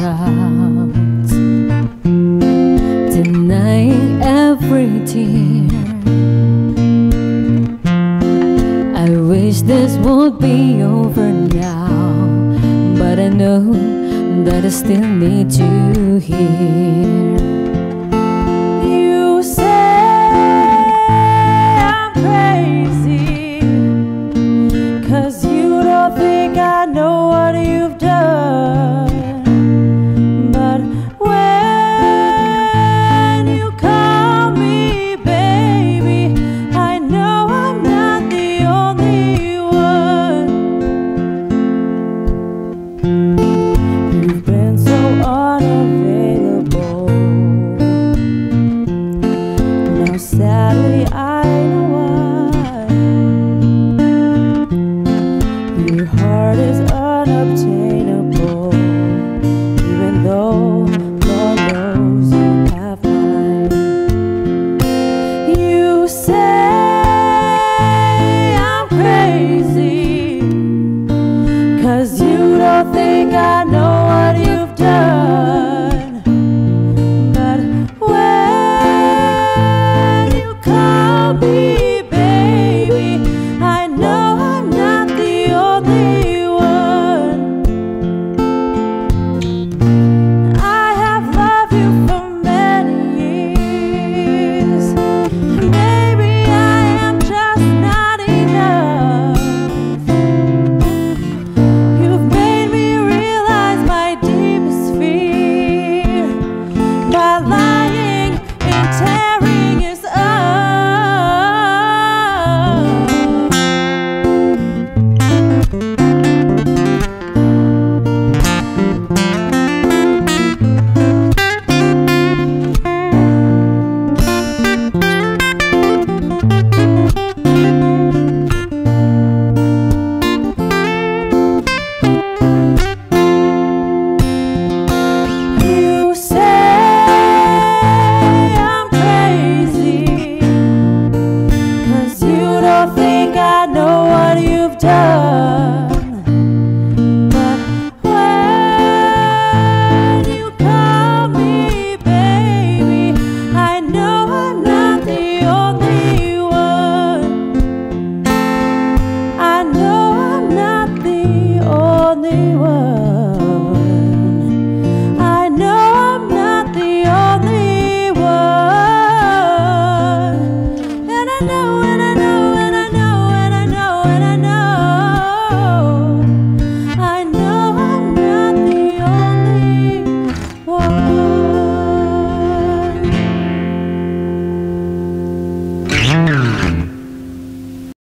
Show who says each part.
Speaker 1: out, denying every tear. I wish this would be over now, but I know that I still need you here. You say I'm crazy, 'cause you don't think I know what you've done. But when you call me baby, I know I'm not the only one. You've been so unavailable. Now sadly I know why. Your heart is unobtainable, even though Lord knows you have mine. You say I'm crazy, 'cause you don't think I know what you've done. But when you call me